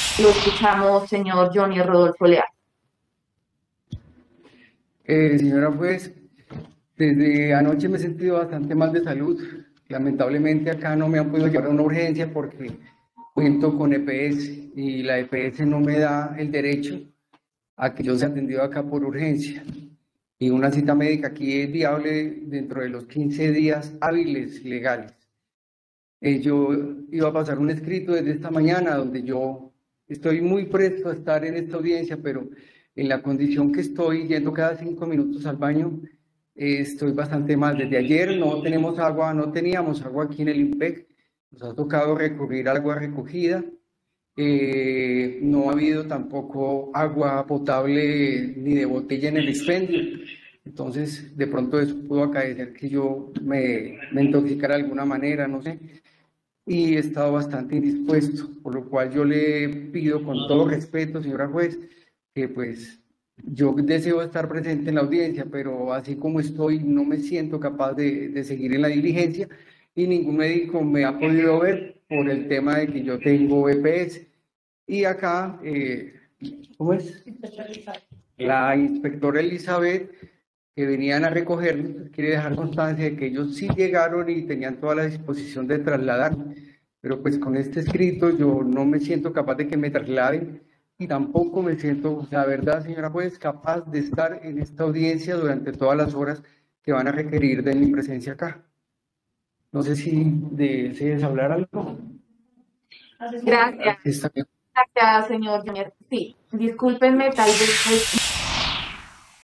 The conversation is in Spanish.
Lo escuchamos, señor Johnny Rodolfo Leal. Señora, pues desde anoche me he sentido bastante mal de salud. Lamentablemente acá no me han podido llevar a una urgencia porque cuento con EPS y la EPS no me da el derecho a que yo sea atendido acá por urgencia. Y una cita médica aquí es viable dentro de los 15 días hábiles legales. Yo iba a pasar un escrito desde esta mañana donde yo estoy muy presto a estar en esta audiencia, pero en la condición que estoy, yendo cada 5 minutos al baño, estoy bastante mal. Desde ayer no tenemos agua, no teníamos agua aquí en el IMPEC, nos ha tocado recurrir a agua recogida. No ha habido tampoco agua potable ni de botella en el expendio. Entonces, de pronto eso pudo acaecer que yo me intoxicara de alguna manera, no sé, y he estado bastante indispuesto, por lo cual yo le pido con todo respeto, señora juez, que pues yo deseo estar presente en la audiencia, pero así como estoy, no me siento capaz de seguir en la diligencia y ningún médico me ha podido ver por el tema de que yo tengo EPS. Y acá, ¿cómo es? La inspectora Elizabeth, que venían a recogerme, pues, quiere dejar constancia de que ellos sí llegaron y tenían toda la disposición de trasladarme, pero pues con este escrito yo no me siento capaz de que me trasladen y tampoco me siento, la verdad, señora juez, capaz de estar en esta audiencia durante todas las horas que van a requerir de mi presencia acá. No sé si desees hablar algo. Gracias, Está bien. gracias, señor Johnny. Sí, discúlpenme, tal vez